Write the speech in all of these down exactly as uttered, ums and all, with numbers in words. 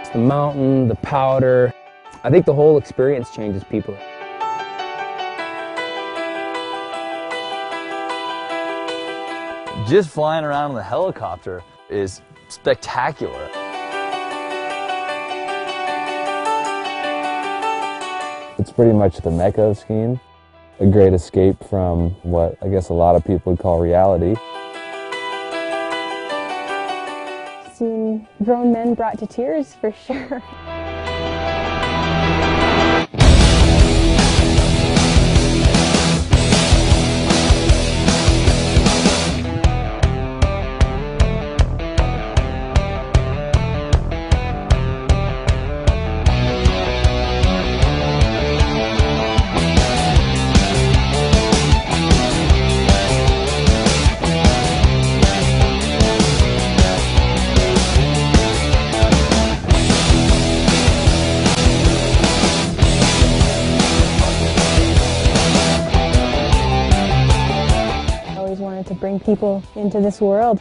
It's the mountain, the powder. I think the whole experience changes people. Just flying around in the helicopter is spectacular. It's pretty much the mecca of skiing. A great escape from what I guess a lot of people would call reality. Seeing grown men brought to tears, for sure. To bring people into this world.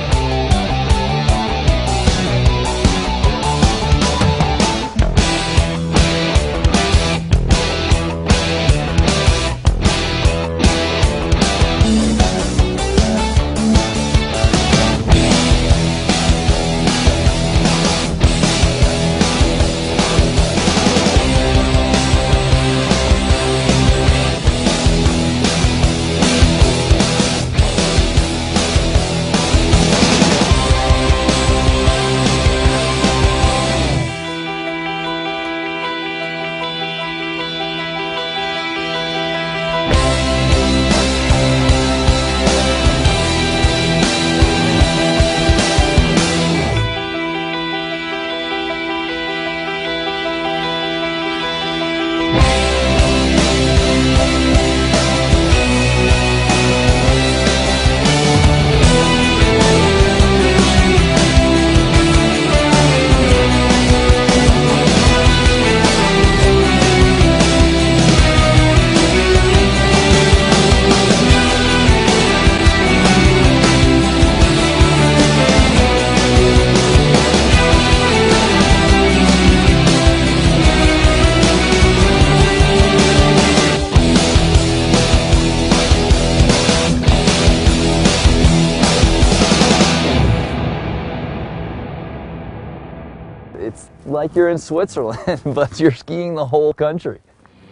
It's like you're in Switzerland, but you're skiing the whole country.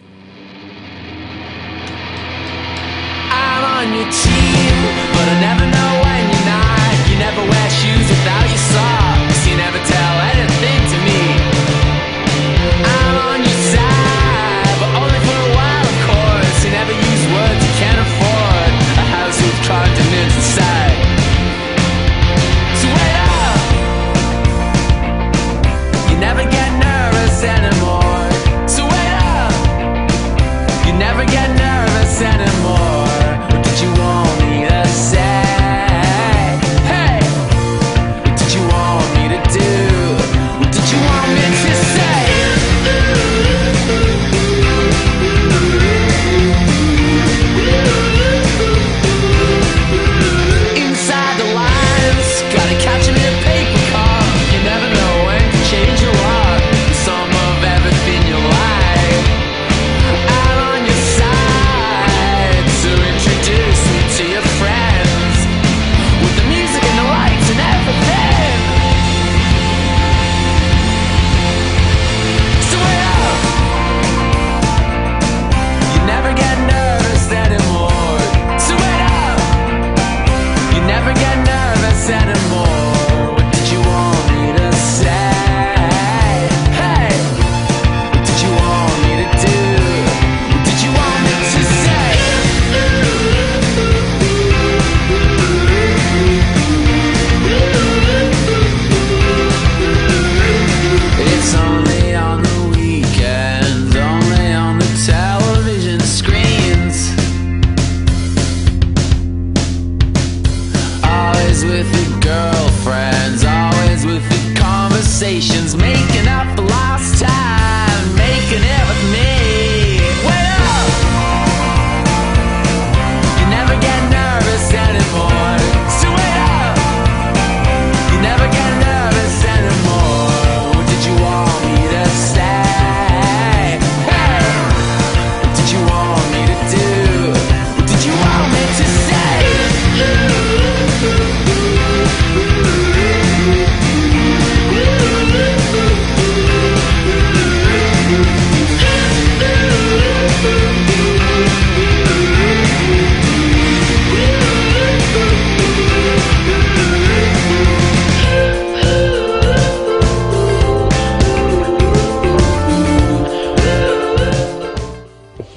I'm on your team, but I never know when you're not. You never wear shoes without your socks. You never tell anything to me. I'm on your side, but only for a while, of course. You never use words you can't afford. A house with continents inside. So wait up. You never get nervous anymore. So wait up. You never get nervous anymore. What did you want me to say? Hey, what did you want me to do? What did you want me to say? Inside the lines, gotta catch him in a paper car. You never know when to change your heart. Some of everything you like. I'm on your side.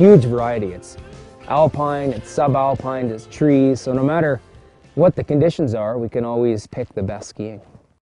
huge variety. It's alpine, it's subalpine, it's trees, so no matter what the conditions are, we can always pick the best skiing.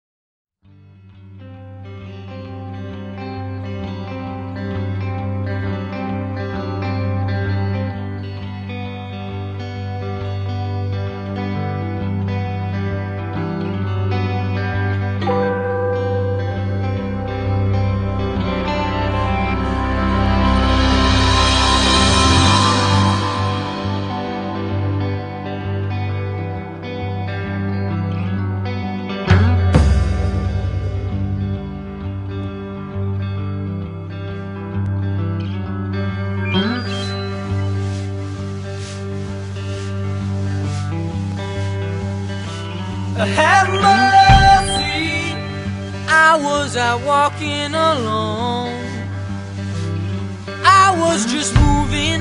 Have mercy, I was out walking alone. I was just moving,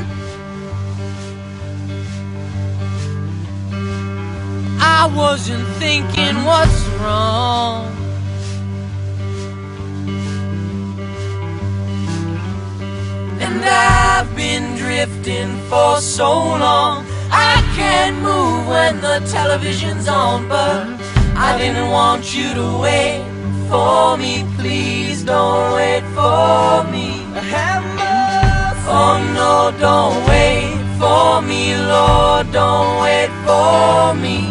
I wasn't thinking what's wrong. And I've been drifting for so long, I can't move when the television's on, but I didn't want you to wait for me. Please don't wait for me. Have mercy. Oh no, don't wait for me, Lord, don't wait for me.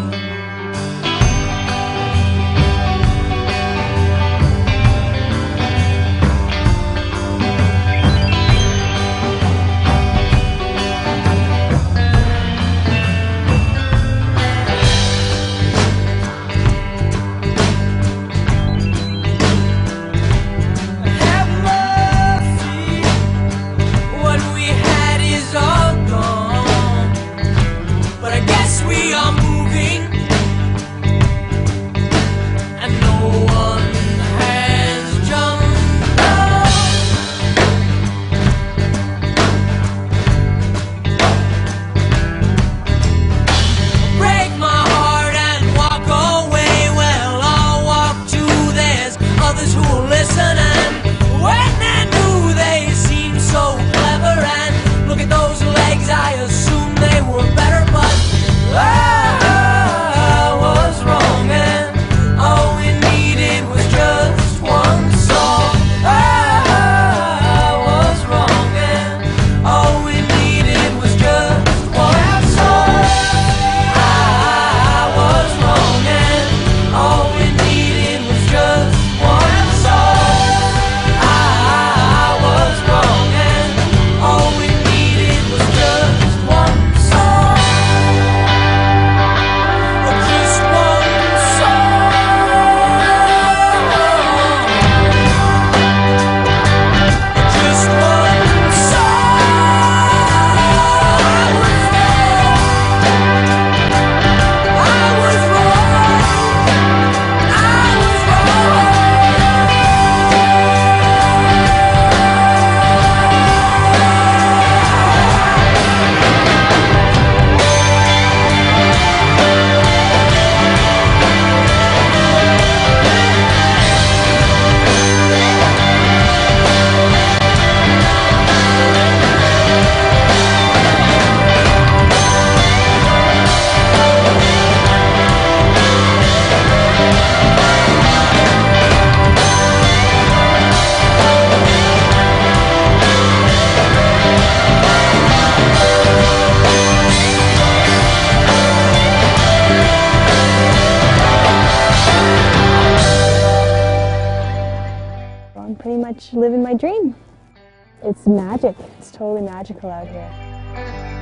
Living my dream. It's magic. It's totally magical out here.